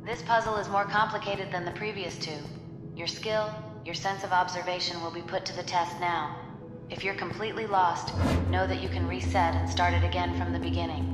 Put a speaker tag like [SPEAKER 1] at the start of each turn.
[SPEAKER 1] This puzzle is more complicated than the previous two. Your skill, your sense of observation will be put to the test now. If you're completely lost, know that you can reset and start it again from the beginning.